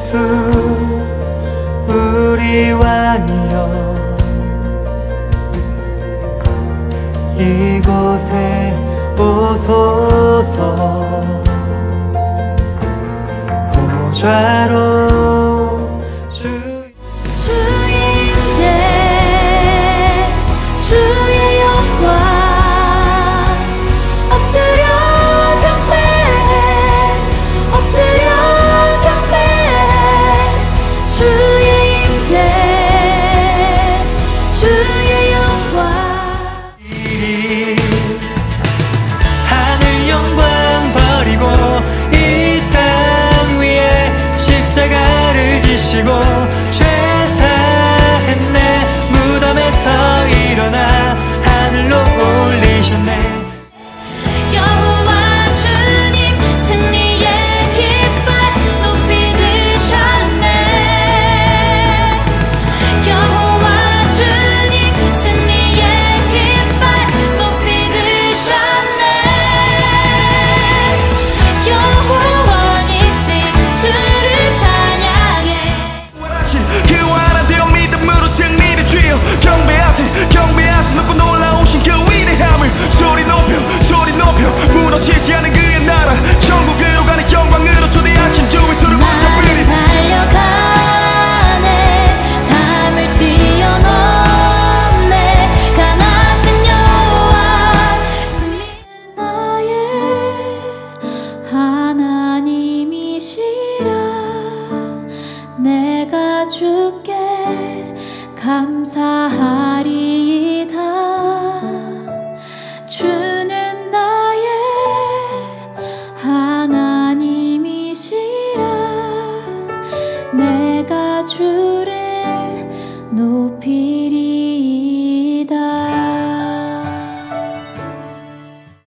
예수 우리 왕이여 이곳에 오소서 보좌로 주의 임재 주의 영광 엎드려 경배해 엎드려 경배해 주의 임재 주의 영광 하늘 영광 버리고 이 땅 위에 십자가를 지시고 죄사했네 무덤에서 일어나 하늘로 올리셨네 여호와 주님 승리의 깃발 높이 드셨네 여호와 주님 승리의 깃발 높이 드셨네 여호와 니시 주를 찬양해 그 하나 되어 믿음으로 승리를 주여 경배하세 높고 놀라우신 그 위대함을 소리 높여 무너지지 않은 그의 나라 천국으로 가는 영광으로 초대하신 주 예수를 붙잡으리 달려가네 담을 뛰어넘네 강하신 여호와 승리는 나의 하나님이시라 내가 주께 감사하리이다 주는 나의 하나님이시라 내가 주를 높이리